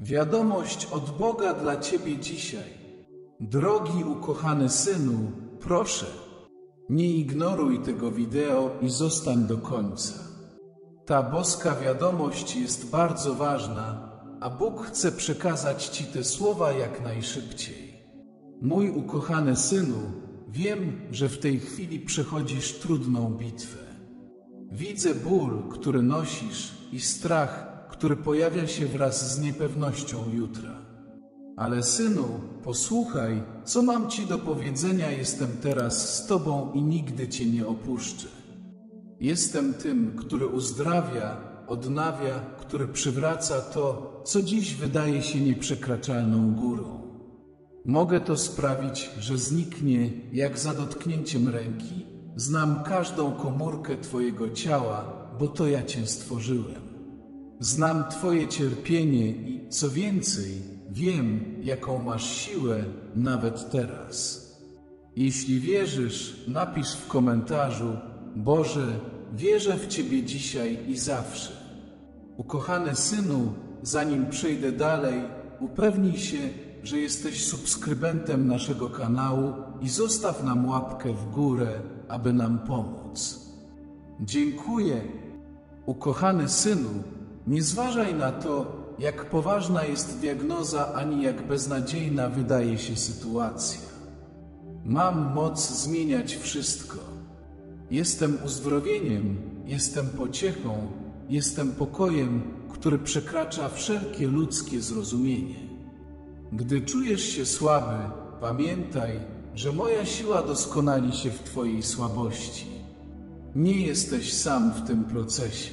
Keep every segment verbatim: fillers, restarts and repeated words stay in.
Wiadomość od Boga dla Ciebie dzisiaj. Drogi ukochany synu, proszę, nie ignoruj tego wideo i zostań do końca. Ta boska wiadomość jest bardzo ważna, a Bóg chce przekazać Ci te słowa jak najszybciej. Mój ukochany synu, wiem, że w tej chwili przechodzisz trudną bitwę. Widzę ból, który nosisz, i strach, który pojawia się wraz z niepewnością jutra. Ale synu, posłuchaj, co mam Ci do powiedzenia. Jestem teraz z Tobą i nigdy Cię nie opuszczę. Jestem tym, który uzdrawia, odnawia, który przywraca to, co dziś wydaje się nieprzekraczalną górą. Mogę to sprawić, że zniknie jak za dotknięciem ręki. Znam każdą komórkę Twojego ciała, bo to ja Cię stworzyłem. Znam Twoje cierpienie i, co więcej, wiem, jaką masz siłę nawet teraz. Jeśli wierzysz, napisz w komentarzu: Boże, wierzę w Ciebie dzisiaj i zawsze. Ukochany synu, zanim przejdę dalej, upewnij się, że jesteś subskrybentem naszego kanału i zostaw nam łapkę w górę, aby nam pomóc. Dziękuję. Ukochany synu, nie zważaj na to, jak poważna jest diagnoza, ani jak beznadziejna wydaje się sytuacja. Mam moc zmieniać wszystko. Jestem uzdrowieniem, jestem pociechą, jestem pokojem, który przekracza wszelkie ludzkie zrozumienie. Gdy czujesz się słaby, pamiętaj, że moja siła doskonali się w Twojej słabości. Nie jesteś sam w tym procesie.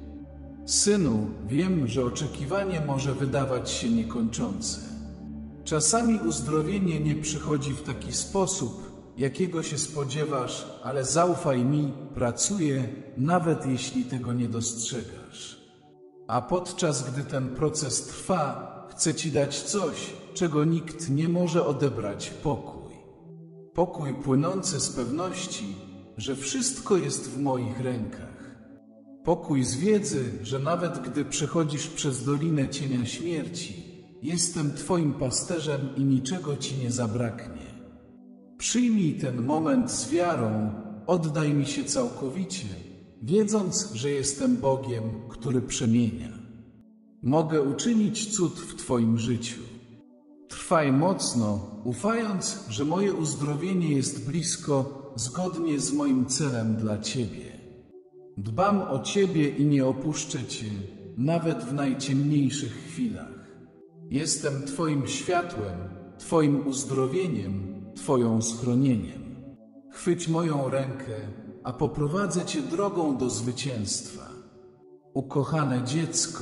Synu, wiem, że oczekiwanie może wydawać się niekończące. Czasami uzdrowienie nie przychodzi w taki sposób, jakiego się spodziewasz, ale zaufaj mi, pracuję, nawet jeśli tego nie dostrzegasz. A podczas gdy ten proces trwa, chcę Ci dać coś, czego nikt nie może odebrać: pokój. Pokój płynący z pewności, że wszystko jest w moich rękach. Pokój z wiedzy, że nawet gdy przechodzisz przez dolinę cienia śmierci, jestem Twoim pasterzem i niczego Ci nie zabraknie. Przyjmij ten moment z wiarą, oddaj mi się całkowicie, wiedząc, że jestem Bogiem, który przemienia. Mogę uczynić cud w Twoim życiu. Trwaj mocno, ufając, że moje uzdrowienie jest blisko, zgodnie z moim celem dla Ciebie. Dbam o Ciebie i nie opuszczę Cię, nawet w najciemniejszych chwilach. Jestem Twoim światłem, Twoim uzdrowieniem, Twoją schronieniem. Chwyć moją rękę, a poprowadzę Cię drogą do zwycięstwa. Ukochane dziecko,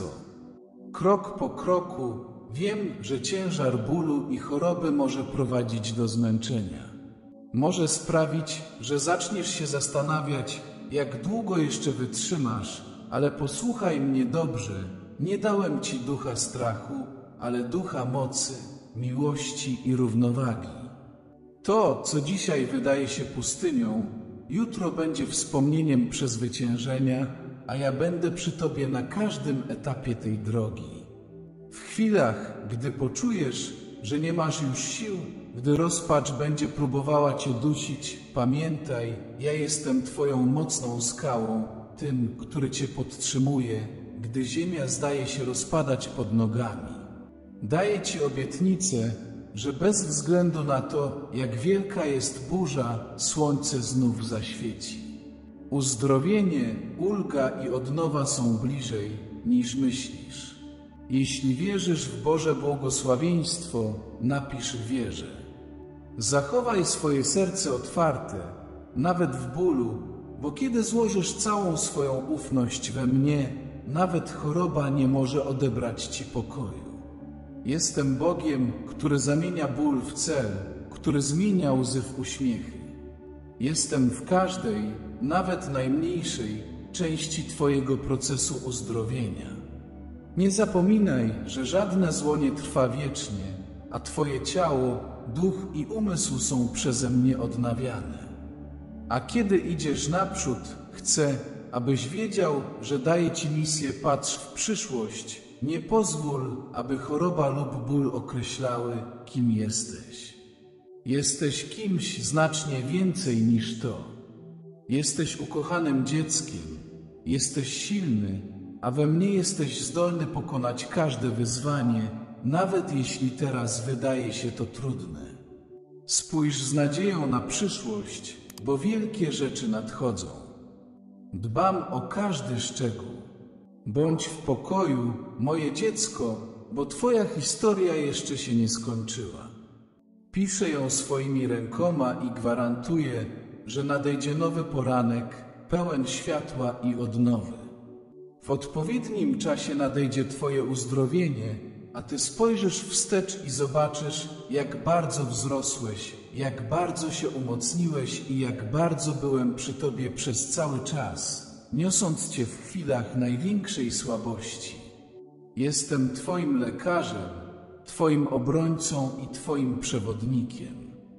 krok po kroku wiem, że ciężar bólu i choroby może prowadzić do zmęczenia. Może sprawić, że zaczniesz się zastanawiać, jak długo jeszcze wytrzymasz, ale posłuchaj mnie dobrze. Nie dałem Ci ducha strachu, ale ducha mocy, miłości i równowagi. To, co dzisiaj wydaje się pustynią, jutro będzie wspomnieniem przezwyciężenia, a ja będę przy Tobie na każdym etapie tej drogi. W chwilach, gdy poczujesz, że nie masz już sił, gdy rozpacz będzie próbowała Cię dusić, pamiętaj, ja jestem Twoją mocną skałą, tym, który Cię podtrzymuje, gdy ziemia zdaje się rozpadać pod nogami. Daję Ci obietnicę, że bez względu na to, jak wielka jest burza, słońce znów zaświeci. Uzdrowienie, ulga i odnowa są bliżej, niż myślisz. Jeśli wierzysz w Boże błogosławieństwo, napisz: wierzę. Zachowaj swoje serce otwarte, nawet w bólu, bo kiedy złożysz całą swoją ufność we mnie, nawet choroba nie może odebrać Ci pokoju. Jestem Bogiem, który zamienia ból w cel, który zmienia łzy w uśmiechy. Jestem w każdej, nawet najmniejszej, części Twojego procesu uzdrowienia. Nie zapominaj, że żadne zło nie trwa wiecznie, a Twoje ciało, duch i umysł są przeze mnie odnawiane. A kiedy idziesz naprzód, chcę, abyś wiedział, że daję Ci misję. Patrz w przyszłość, nie pozwól, aby choroba lub ból określały, kim jesteś. Jesteś kimś znacznie więcej niż to. Jesteś ukochanym dzieckiem, jesteś silny, a we mnie jesteś zdolny pokonać każde wyzwanie, nawet jeśli teraz wydaje się to trudne. Spójrz z nadzieją na przyszłość, bo wielkie rzeczy nadchodzą. Dbam o każdy szczegół. Bądź w pokoju, moje dziecko, bo twoja historia jeszcze się nie skończyła. Piszę ją swoimi rękoma i gwarantuję, że nadejdzie nowy poranek, pełen światła i odnowy. W odpowiednim czasie nadejdzie twoje uzdrowienie, a ty spojrzysz wstecz i zobaczysz, jak bardzo wzrosłeś, jak bardzo się umocniłeś i jak bardzo byłem przy tobie przez cały czas, niosąc cię w chwilach największej słabości. Jestem twoim lekarzem, twoim obrońcą i twoim przewodnikiem.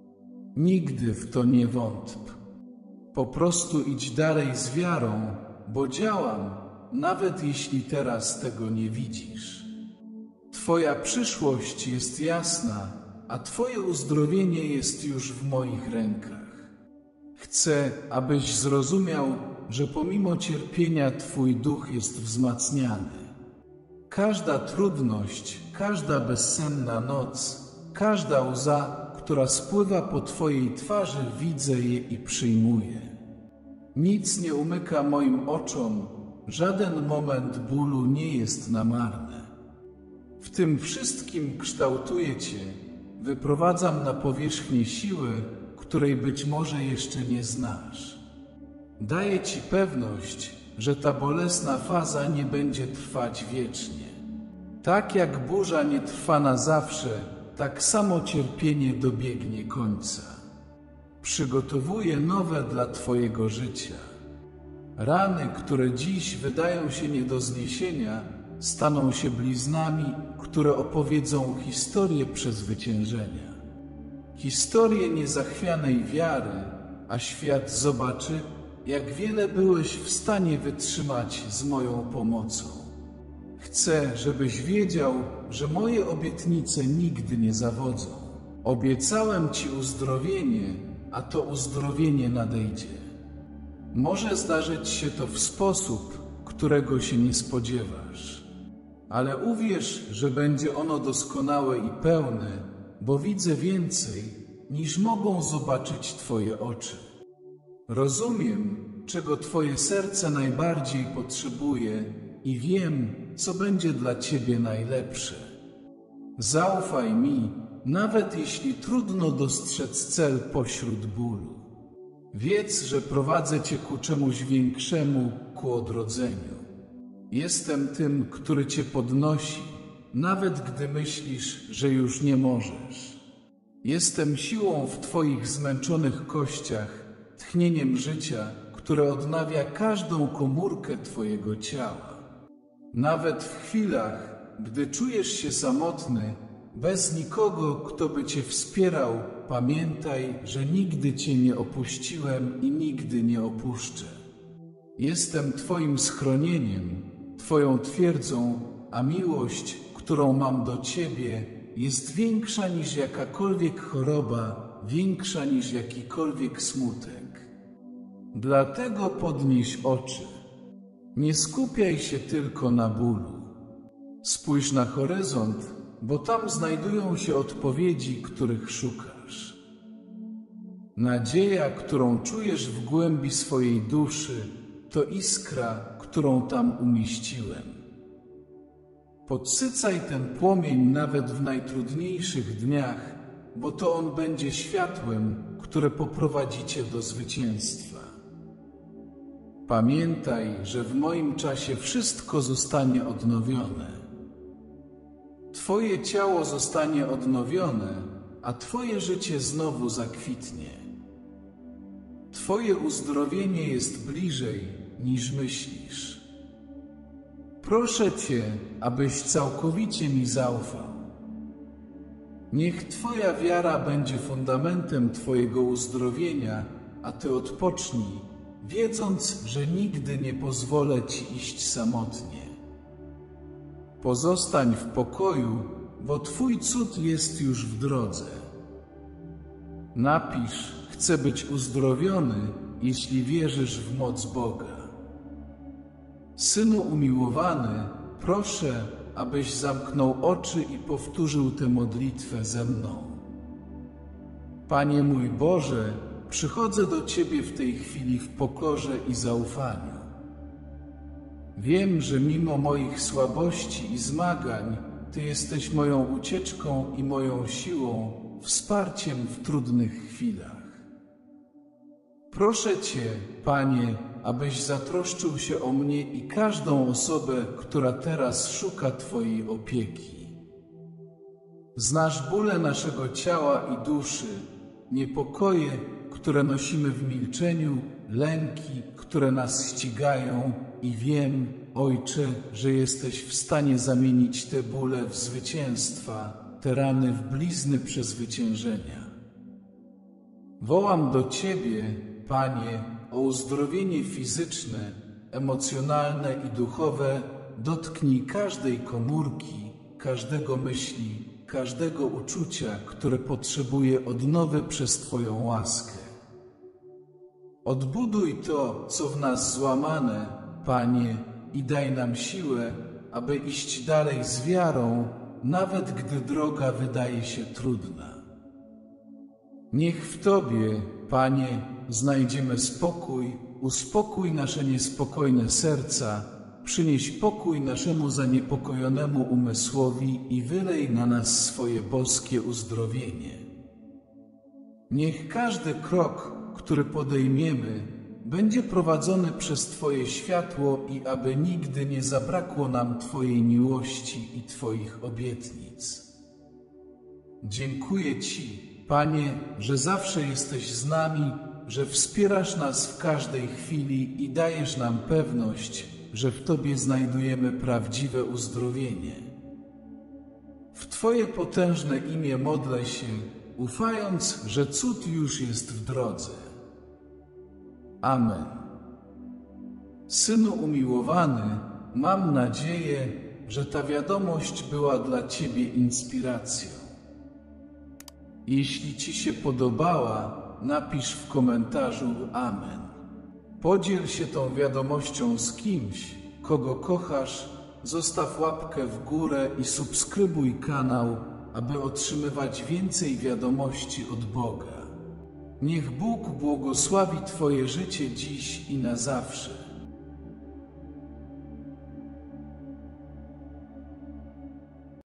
Nigdy w to nie wątp. Po prostu idź dalej z wiarą, bo działam, nawet jeśli teraz tego nie widzisz. Twoja przyszłość jest jasna, a twoje uzdrowienie jest już w moich rękach. Chcę, abyś zrozumiał, że pomimo cierpienia twój duch jest wzmacniany. Każda trudność, każda bezsenna noc, każda łza, która spływa po twojej twarzy, widzę je i przyjmuję. Nic nie umyka moim oczom, żaden moment bólu nie jest na marne. W tym wszystkim kształtuję cię, wyprowadzam na powierzchnię siły, której być może jeszcze nie znasz. Daję ci pewność, że ta bolesna faza nie będzie trwać wiecznie. Tak jak burza nie trwa na zawsze, tak samo cierpienie dobiegnie końca. Przygotowuję nowe dla twojego życia. Rany, które dziś wydają się nie do zniesienia, staną się bliznami, które opowiedzą historię przezwyciężenia. Historię niezachwianej wiary, a świat zobaczy, jak wiele byłeś w stanie wytrzymać z moją pomocą. Chcę, żebyś wiedział, że moje obietnice nigdy nie zawodzą. Obiecałem ci uzdrowienie, a to uzdrowienie nadejdzie. Może zdarzyć się to w sposób, którego się nie spodziewasz. Ale uwierz, że będzie ono doskonałe i pełne, bo widzę więcej, niż mogą zobaczyć twoje oczy. Rozumiem, czego twoje serce najbardziej potrzebuje i wiem, co będzie dla ciebie najlepsze. Zaufaj mi, nawet jeśli trudno dostrzec cel pośród bólu. Wiedz, że prowadzę cię ku czemuś większemu, ku odrodzeniu. Jestem tym, który cię podnosi, nawet gdy myślisz, że już nie możesz. Jestem siłą w twoich zmęczonych kościach, tchnieniem życia, które odnawia każdą komórkę twojego ciała. Nawet w chwilach, gdy czujesz się samotny, bez nikogo, kto by cię wspierał, pamiętaj, że nigdy cię nie opuściłem i nigdy nie opuszczę. Jestem twoim schronieniem, twoją twierdzą, a miłość, którą mam do ciebie, jest większa niż jakakolwiek choroba, większa niż jakikolwiek smutek. Dlatego podnieś oczy. Nie skupiaj się tylko na bólu. Spójrz na horyzont, bo tam znajdują się odpowiedzi, których szukasz. Nadzieja, którą czujesz w głębi swojej duszy, to iskra, którą tam umieściłem. Podsycaj ten płomień nawet w najtrudniejszych dniach, bo to on będzie światłem, które poprowadzi cię do zwycięstwa. Pamiętaj, że w moim czasie wszystko zostanie odnowione. Twoje ciało zostanie odnowione, a twoje życie znowu zakwitnie. Twoje uzdrowienie jest bliżej, niż myślisz. Proszę cię, abyś całkowicie mi zaufał. Niech twoja wiara będzie fundamentem twojego uzdrowienia, a ty odpocznij, wiedząc, że nigdy nie pozwolę ci iść samotnie. Pozostań w pokoju, bo Twój cud jest już w drodze. Napisz: chcę być uzdrowiony, jeśli wierzysz w moc Boga. Synu umiłowany, proszę, abyś zamknął oczy i powtórzył tę modlitwę ze mną. Panie mój Boże, przychodzę do Ciebie w tej chwili w pokorze i zaufaniu. Wiem, że mimo moich słabości i zmagań, Ty jesteś moją ucieczką i moją siłą, wsparciem w trudnych chwilach. Proszę Cię, Panie, abyś zatroszczył się o mnie i każdą osobę, która teraz szuka Twojej opieki. Znasz bóle naszego ciała i duszy, niepokoje, które nosimy w milczeniu, lęki, które nas ścigają, i wiem, Ojcze, że jesteś w stanie zamienić te bóle w zwycięstwa, te rany w blizny przezwyciężenia. Wołam do Ciebie, Panie, o uzdrowienie fizyczne, emocjonalne i duchowe. Dotknij każdej komórki, każdego myśli, każdego uczucia, które potrzebuje odnowy przez Twoją łaskę. Odbuduj to, co w nas złamane, Panie, i daj nam siłę, aby iść dalej z wiarą, nawet gdy droga wydaje się trudna. Niech w Tobie, Panie, znajdziemy spokój, uspokój nasze niespokojne serca, przynieś pokój naszemu zaniepokojonemu umysłowi i wylej na nas swoje boskie uzdrowienie. Niech każdy krok, który podejmiemy, będzie prowadzony przez Twoje światło i aby nigdy nie zabrakło nam Twojej miłości i Twoich obietnic. Dziękuję Ci, Panie, że zawsze jesteś z nami, że wspierasz nas w każdej chwili i dajesz nam pewność, że w Tobie znajdujemy prawdziwe uzdrowienie. W Twoje potężne imię modlę się, ufając, że cud już jest w drodze. Amen. Synu umiłowany, mam nadzieję, że ta wiadomość była dla Ciebie inspiracją. Jeśli Ci się podobała, napisz w komentarzu Amen. Podziel się tą wiadomością z kimś, kogo kochasz, zostaw łapkę w górę i subskrybuj kanał, aby otrzymywać więcej wiadomości od Boga. Niech Bóg błogosławi Twoje życie dziś i na zawsze.